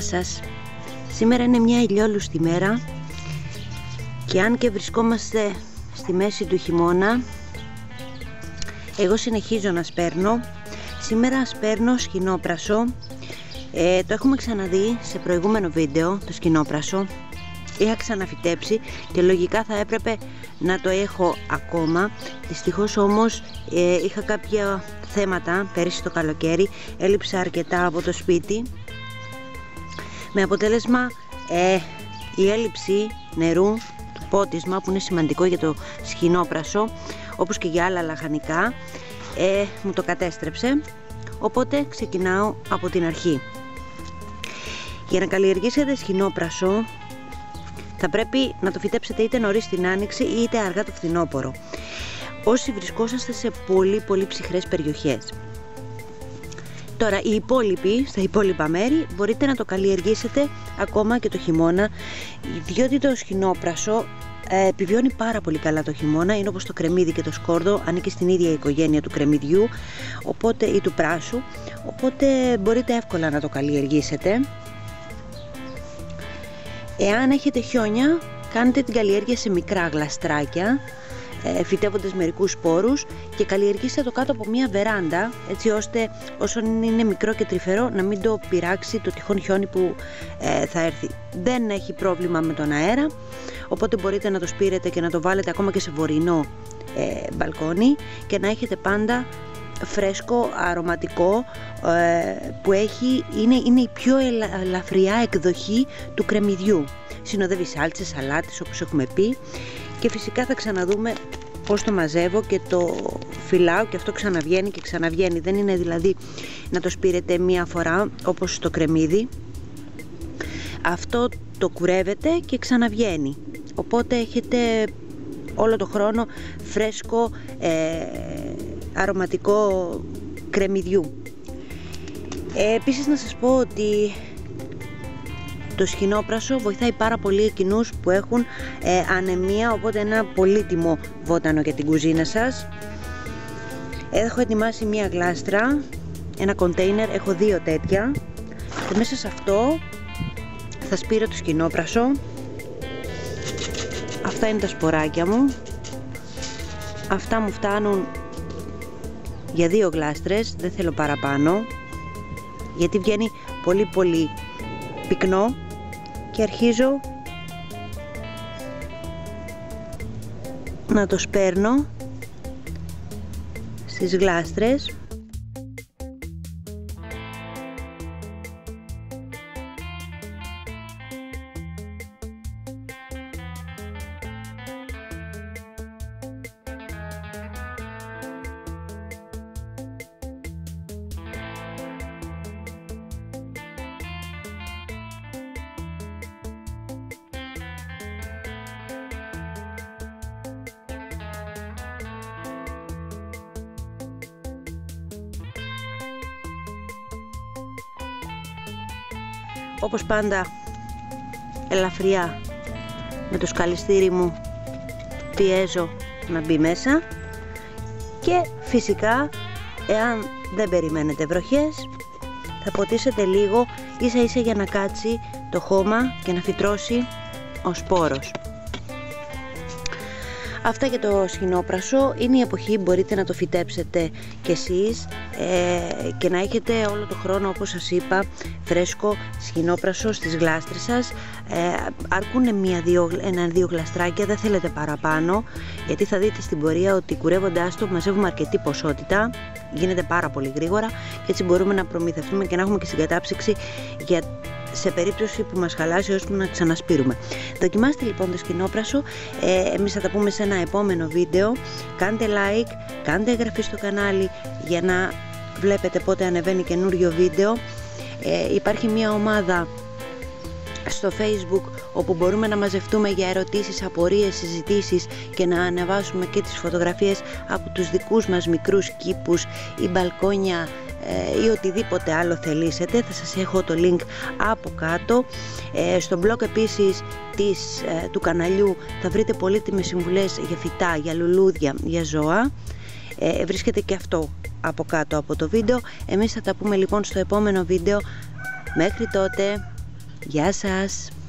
σας. Σήμερα είναι μια ηλιόλουστη μέρα και αν και βρισκόμαστε στη μέση του χειμώνα, εγώ συνεχίζω να σπέρνω. Σήμερα σπέρνω σκηνόπρασο. Το έχουμε ξαναδεί σε προηγούμενο βίντεο το σκηνόπρασο. Είχα ξαναφυτέψει και λογικά θα έπρεπε να το έχω ακόμα. Δυστυχώς όμως είχα κάποια θέματα πέρυσι το καλοκαίρι. Έλειψα αρκετά από το σπίτι, με αποτέλεσμα η έλλειψη νερού, το πότισμα που είναι σημαντικό για το σκηνόπρασο, όπως και για άλλα λαχανικά, μου το κατέστρεψε. Οπότε ξεκινάω από την αρχή. Για να καλλιεργήσετε σκηνόπρασο θα πρέπει να το φυτέψετε είτε νωρίς την άνοιξη είτε αργά το φθινόπωρο, όσοι βρισκόσαστε σε πολύ ψυχρές περιοχές. Τώρα στα υπόλοιπα μέρη μπορείτε να το καλλιεργήσετε ακόμα και το χειμώνα, διότι το σκηνόπρασο επιβιώνει πάρα πολύ καλά το χειμώνα. Είναι όπως το κρεμμύδι και το σκόρδο, ανήκει στην ίδια οικογένεια του κρεμμυδιού ή του πράσου, οπότε μπορείτε εύκολα να το καλλιεργήσετε. Εάν έχετε χιόνια, κάνετε την καλλιέργεια σε μικρά γλαστράκια, φυτεύοντας μερικούς σπόρους, και καλλιεργήστε το κάτω από μια βεράντα, έτσι ώστε όσο είναι μικρό και τρυφερό να μην το πειράξει το τυχόν χιόνι που θα έρθει. Δεν έχει πρόβλημα με τον αέρα, οπότε μπορείτε να το σπείρετε και να το βάλετε ακόμα και σε βορεινό μπαλκόνι και να έχετε πάντα φρέσκο, αρωματικό, που είναι η πιο ελαφριά εκδοχή του κρεμμυδιού. Συνοδεύει σάλτσες, σαλάτες, όπως έχουμε πει, και φυσικά θα ξαναδούμε πώς το μαζεύω και το φυλάω, και αυτό ξαναβγαίνει και ξαναβγαίνει. Δεν είναι δηλαδή να το σπείρετε μία φορά όπως το κρεμμύδι. Αυτό το κουρεύετε και ξαναβγαίνει, οπότε έχετε όλο το χρόνο φρέσκο, αρωματικό κρεμμυδιού. Επίσης να σας πω ότι το σκηνόπρασο βοηθάει πάρα πολύ εκείνους που έχουν ανεμία, οπότε ένα πολύτιμο βότανο για την κουζίνα σας. Έχω ετοιμάσει μία γλάστρα, ένα κοντέινερ, έχω 2 τέτοια, και μέσα σε αυτό θα σπείρω το σκηνόπρασο. Αυτά είναι τα σποράκια μου. Αυτά μου φτάνουν για 2 γλάστρες, δεν θέλω παραπάνω, γιατί βγαίνει πολύ πυκνό, και αρχίζω να το σπέρνω στις γλάστρες. Όπως πάντα, ελαφριά με το σκαλιστήρι μου πιέζω να μπει μέσα, και φυσικά εάν δεν περιμένετε βροχές θα ποτίσετε λίγο ίσα για να κάτσει το χώμα και να φυτρώσει ο σπόρος. Αυτά για το σκηνόπρασο. Είναι η εποχή, μπορείτε να το φυτέψετε κι εσείς και να έχετε όλο το χρόνο, όπως σας είπα, φρέσκο σκηνόπρασο στις γλάστρες σας. Αρκούν 1-2 γλαστράκια, δεν θέλετε παραπάνω, γιατί θα δείτε στην πορεία ότι κουρεύοντάς το μαζεύουμε αρκετή ποσότητα, γίνεται πάρα πολύ γρήγορα, και έτσι μπορούμε να προμηθευτούμε και να έχουμε και συγκατάψυξη σε περίπτωση που μας χαλάσει, ώστε να ξανασπείρουμε. Δοκιμάστε λοιπόν το σκηνόπρασο. Εμείς θα τα πούμε σε ένα επόμενο βίντεο. Κάντε like, κάντε εγγραφή στο κανάλι για να βλέπετε πότε ανεβαίνει καινούριο βίντεο. Υπάρχει μια ομάδα στο Facebook όπου μπορούμε να μαζευτούμε για ερωτήσεις, απορίες, συζητήσεις, και να ανεβάσουμε και τις φωτογραφίες από τους δικούς μας μικρούς κήπους ή μπαλκόνια ή οτιδήποτε άλλο θελήσετε. Θα σας έχω το link από κάτω. Στο blog επίσης του καναλιού θα βρείτε πολύτιμες συμβουλές για φυτά, για λουλούδια, για ζώα. Βρίσκεται και αυτό από κάτω από το βίντεο. Εμείς θα τα πούμε λοιπόν στο επόμενο βίντεο. Μέχρι τότε, Γεια σας!